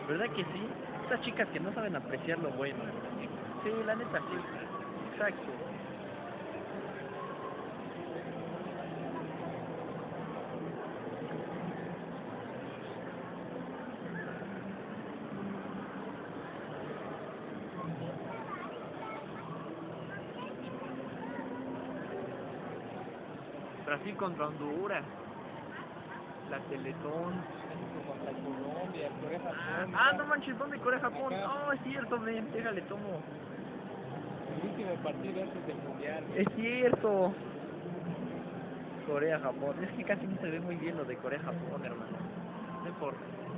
¿Verdad que sí? Estas chicas que no saben apreciar lo bueno. Sí, la neta sí. Exacto. Brasil contra Honduras. La Teletón. México contra Colombia, Corea, Japón. No manches, ¿dónde Corea-Japón? Acá. No, es cierto, men, déjale tomo. El último partido antes del mundial. Es cierto. Corea-Japón. Es que casi no se ve muy bien lo de Corea-Japón, hermano. No importa.